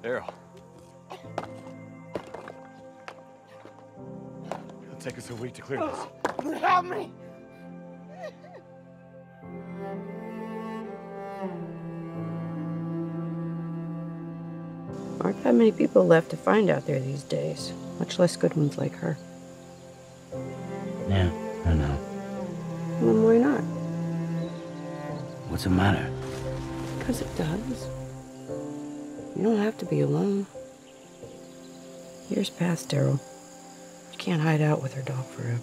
Daryl. It'll take us a week to clear this. Help me! Aren't that many people left to find out there these days, much less good ones like her. Yeah, I know. Well, why not? What's the matter? Because it does. You don't have to be alone. Years pass, Daryl. You can't hide out with her dog forever.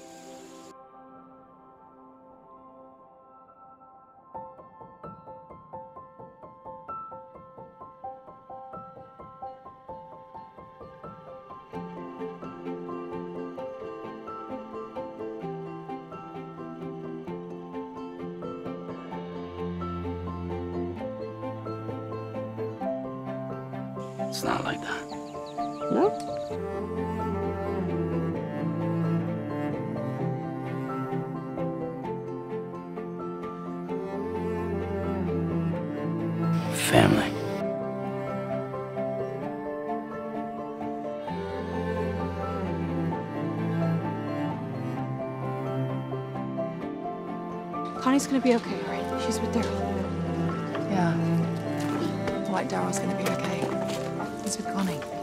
It's not like that. No? Family. Connie's gonna be okay, right? She's with Daryl. Yeah. Like Daryl's gonna be okay. He's with Connie.